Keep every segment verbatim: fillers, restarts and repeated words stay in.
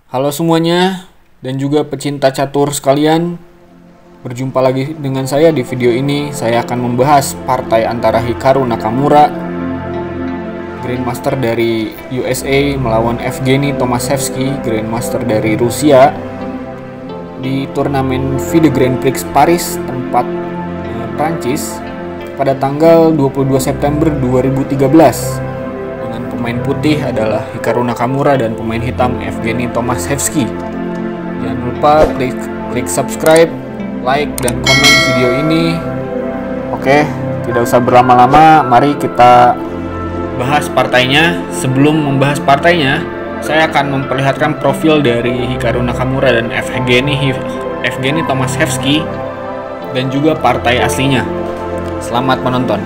Halo semuanya, dan juga pecinta catur sekalian. Berjumpa lagi dengan saya di video ini. Saya akan membahas partai antara Hikaru Nakamura, Grandmaster dari U S A, melawan Evgeny Tomaszewski, Grandmaster dari Rusia, di turnamen FIDE Grand Prix Paris, tempat eh, Prancis, pada tanggal dua puluh dua September dua ribu tiga belas. Pemain putih adalah Hikaru Nakamura dan pemain hitam Evgeny Tomaszewski. Jangan lupa klik klik subscribe, like, dan komen video ini. Oke, tidak usah berlama-lama, mari kita bahas partainya. Sebelum membahas partainya, saya akan memperlihatkan profil dari Hikaru Nakamura dan Evgeny Evgeny Tomaszewski dan juga partai aslinya. Selamat menonton.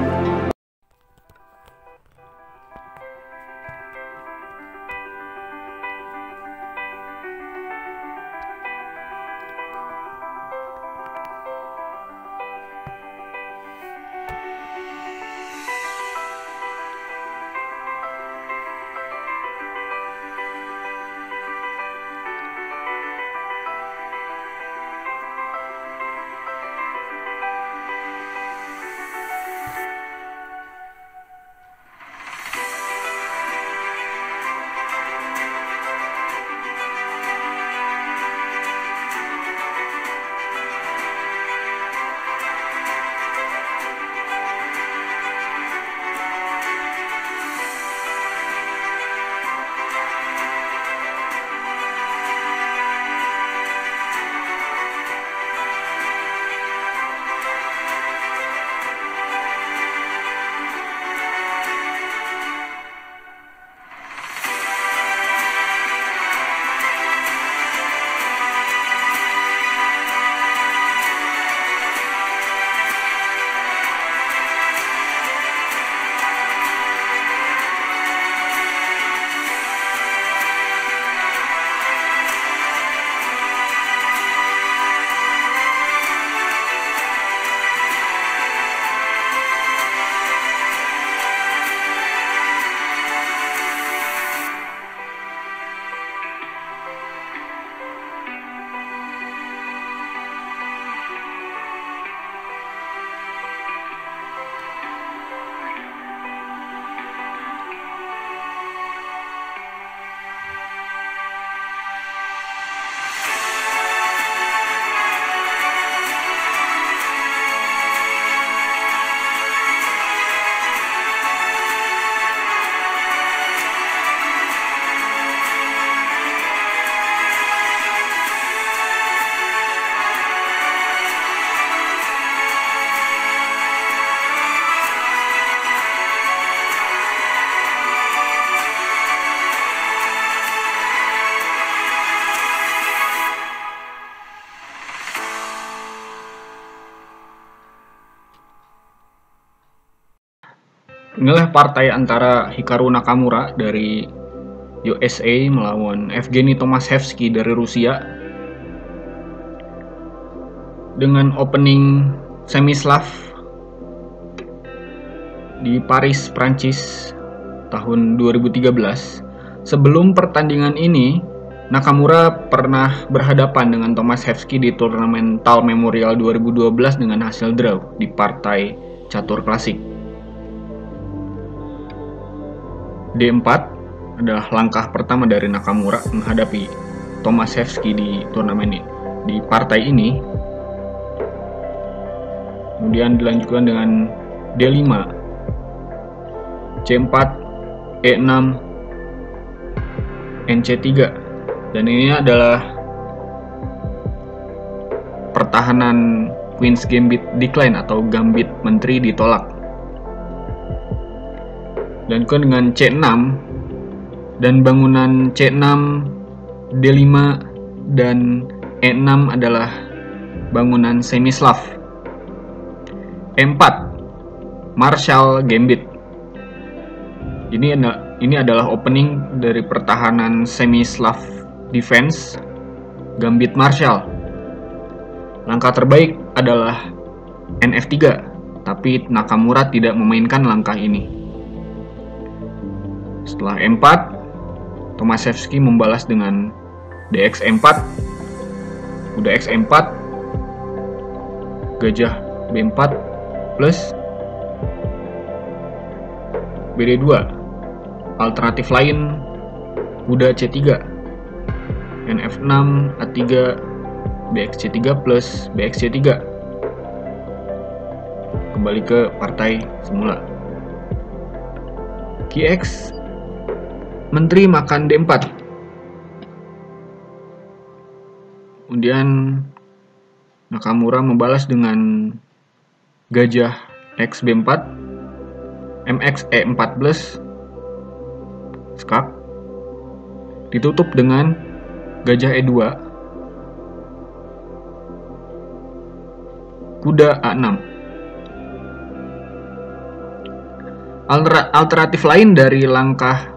Inilah partai antara Hikaru Nakamura dari U S A melawan Evgeny Tomaszewski dari Rusia. Dengan opening Semislav di Paris, Prancis tahun dua ribu tiga belas. Sebelum pertandingan ini, Nakamura pernah berhadapan dengan Tomaszewski di turnamen Tal Memorial dua ribu dua belas dengan hasil draw di partai catur klasik. D empat adalah langkah pertama dari Nakamura menghadapi Tomaszewski di turnamen ini, di partai ini. Kemudian dilanjutkan dengan D lima, C empat, E enam, N C tiga. Dan ini adalah pertahanan Queen's Gambit Decline atau Gambit Menteri ditolak. Dan kemudian dengan C enam dan bangunan C enam, D lima, dan E enam adalah bangunan Semislav. E empat, Marshall Gambit. Ini ini adalah opening dari pertahanan Semislav defense Gambit Marshall. Langkah terbaik adalah N F tiga, tapi Nakamura tidak memainkan langkah ini. Setelah E empat, Tomaszewski membalas dengan Dx E empat, kuda X E empat, gajah B empat plus B D dua. Alternatif lain kuda C tiga, N F enam, A tiga, B X C tiga plus B X C tiga. Kembali ke partai semula. Q X, menteri makan D empat. Kemudian Nakamura membalas dengan gajah X B empat, M X E empat plus, skak. Ditutup dengan gajah E dua, kuda A enam. Alternatif lain dari langkah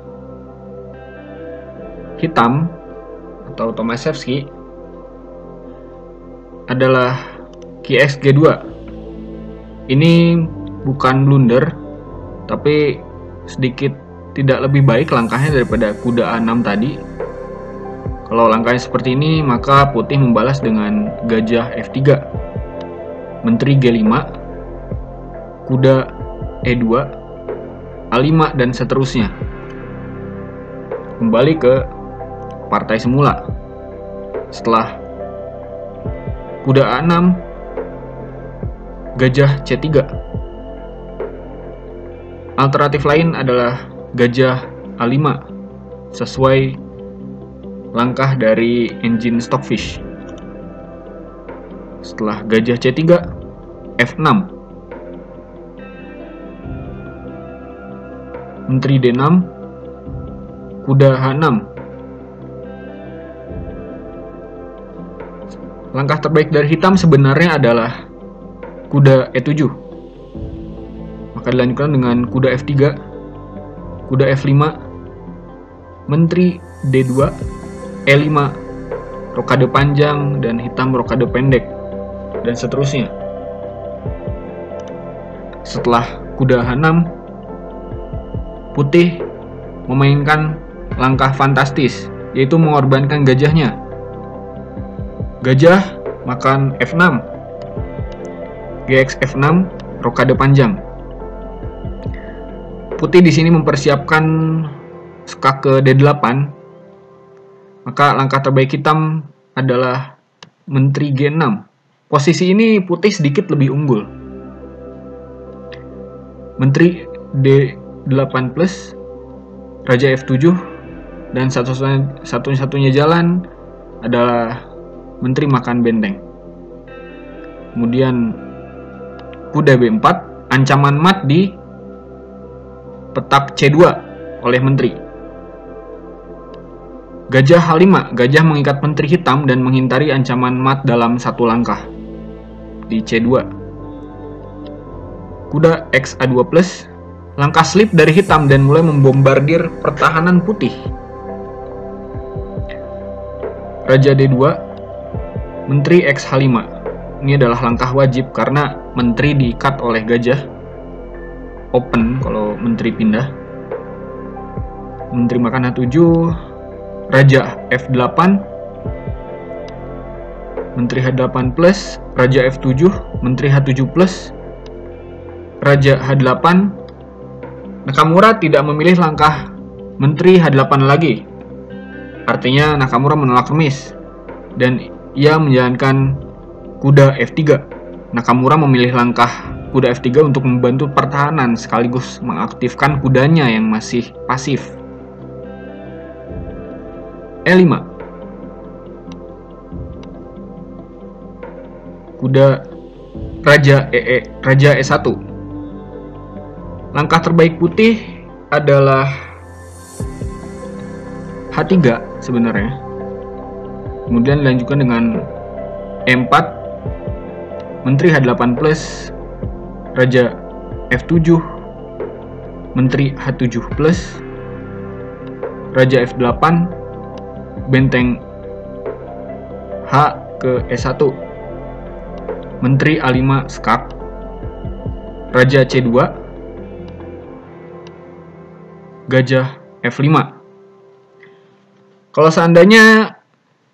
hitam atau Tomaszewski adalah Q X G dua. Ini bukan blunder, tapi sedikit tidak lebih baik langkahnya daripada kuda A enam tadi. Kalau langkahnya seperti ini, maka putih membalas dengan gajah F tiga, menteri G lima, kuda E dua, A lima, dan seterusnya. Kembali ke partai semula. Setelah kuda A enam, gajah C tiga. Alternatif lain adalah gajah A lima, sesuai langkah dari engine Stockfish. Setelah gajah C tiga, F enam, menteri D enam, kuda H enam. Langkah terbaik dari hitam sebenarnya adalah kuda E tujuh. Maka dilanjutkan dengan kuda F tiga, kuda F lima, menteri D dua, E lima, rokade panjang, dan hitam rokade pendek, dan seterusnya. Setelah kuda H enam, putih memainkan langkah fantastis, yaitu mengorbankan gajahnya. Gajah makan F enam, G X F enam, rokade panjang. Putih di sini mempersiapkan skak ke D delapan, maka langkah terbaik hitam adalah menteri G enam. Posisi ini putih sedikit lebih unggul. Menteri D delapan plus, raja F tujuh, dan satu-satunya jalan adalah menteri makan benteng. Kemudian kuda B empat, ancaman mat di petak C dua oleh menteri. Gajah H lima, gajah mengikat menteri hitam dan menghindari ancaman mat dalam satu langkah di C dua. Kuda X A dua plus, langkah slip dari hitam dan mulai membombardir pertahanan putih. Raja D dua, menteri X H lima. Ini adalah langkah wajib karena menteri diikat oleh gajah. Open kalau menteri pindah. Menteri makan H tujuh, raja F delapan, menteri H delapan plus, raja F tujuh, menteri H tujuh plus, raja H delapan. Nakamura tidak memilih langkah menteri H delapan lagi. Artinya Nakamura menolak remis dan ia menjalankan kuda F tiga. Nakamura memilih langkah kuda F tiga untuk membantu pertahanan sekaligus mengaktifkan kudanya yang masih pasif. E lima, kuda raja E E, raja E satu. Langkah terbaik putih adalah H tiga sebenarnya. Kemudian dilanjutkan dengan E empat, menteri H delapan plus, raja F tujuh, menteri H tujuh plus, raja F delapan, benteng H ke E satu, menteri A lima skak, raja C dua, gajah F lima. Kalau seandainya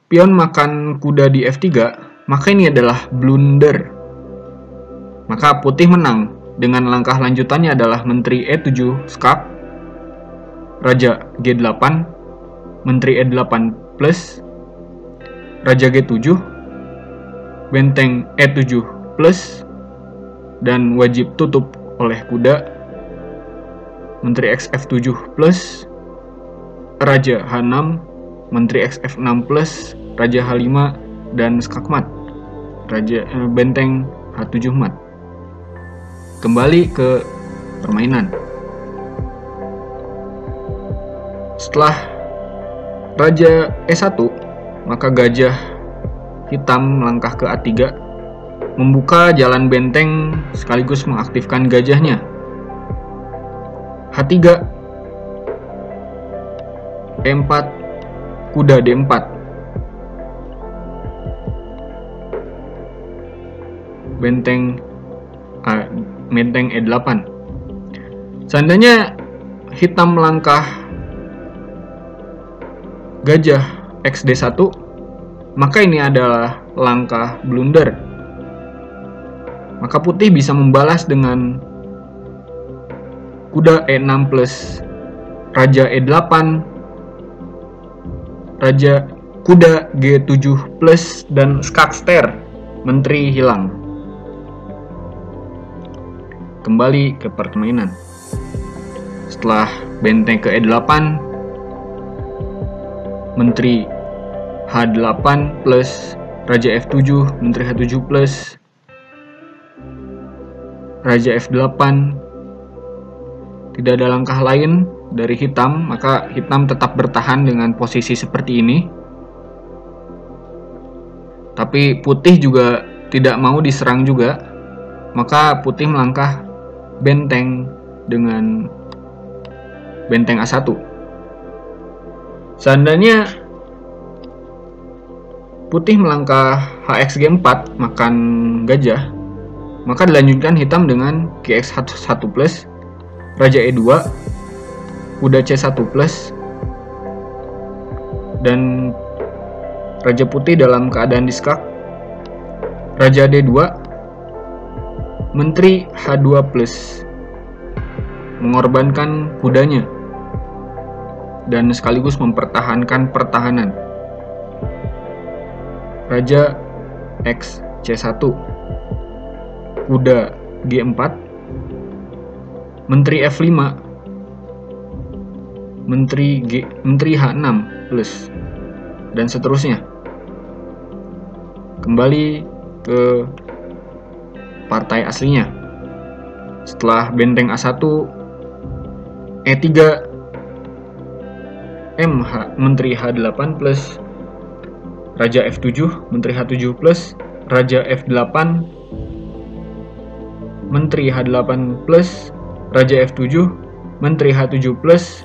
pion makan kuda di F tiga, maka ini adalah blunder. Maka putih menang dengan langkah lanjutannya adalah menteri E tujuh skak, raja G delapan, menteri E delapan plus, raja G tujuh, benteng E tujuh plus, dan wajib tutup oleh kuda, menteri X F tujuh plus, raja H enam, menteri X F enam plus, raja H lima, dan skak mat, raja eh, benteng H tujuh mat. Kembali ke permainan. Setelah raja E satu, maka gajah hitam melangkah ke A tiga, membuka jalan benteng sekaligus mengaktifkan gajahnya. H tiga, E empat, kuda D empat, benteng A, benteng E delapan. Seandainya hitam melangkah gajah X D satu, maka ini adalah langkah blunder. Maka putih bisa membalas dengan kuda E enam plus, raja E delapan, raja kuda G tujuh plus, dan skak ster, menteri hilang. Kembali ke permainan. Setelah benteng ke E delapan, menteri H delapan plus, raja F tujuh, menteri H tujuh plus, raja F delapan. Tidak ada langkah lain dari hitam, maka hitam tetap bertahan dengan posisi seperti ini. Tapi putih juga tidak mau diserang juga, maka putih melangkah benteng dengan benteng A satu. Seandainya putih melangkah H X G empat makan gajah, maka dilanjutkan hitam dengan G X satu plus, raja E dua, kuda C satu plus, dan raja putih dalam keadaan diskak, raja D dua, menteri H dua plus, mengorbankan kudanya dan sekaligus mempertahankan pertahanan. Raja X C satu, kuda G empat, menteri F lima, menteri G, menteri H enam plus, dan seterusnya. Kembali ke partai aslinya. Setelah benteng A satu, E tiga, M H, menteri H delapan plus, raja F tujuh, menteri H tujuh plus, raja F delapan, menteri H delapan plus, raja F tujuh, menteri H tujuh plus,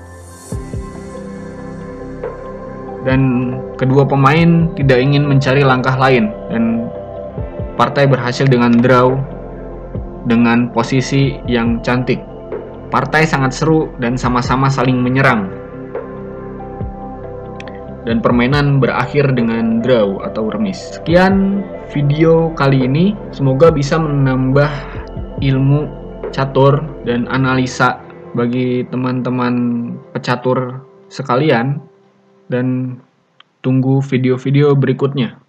dan kedua pemain tidak ingin mencari langkah lain, dan partai berhasil dengan draw dengan posisi yang cantik. Partai sangat seru dan sama-sama saling menyerang, dan permainan berakhir dengan draw atau remis. Sekian video kali ini, semoga bisa menambah ilmu catur dan analisa bagi teman-teman pecatur sekalian, dan tunggu video-video berikutnya.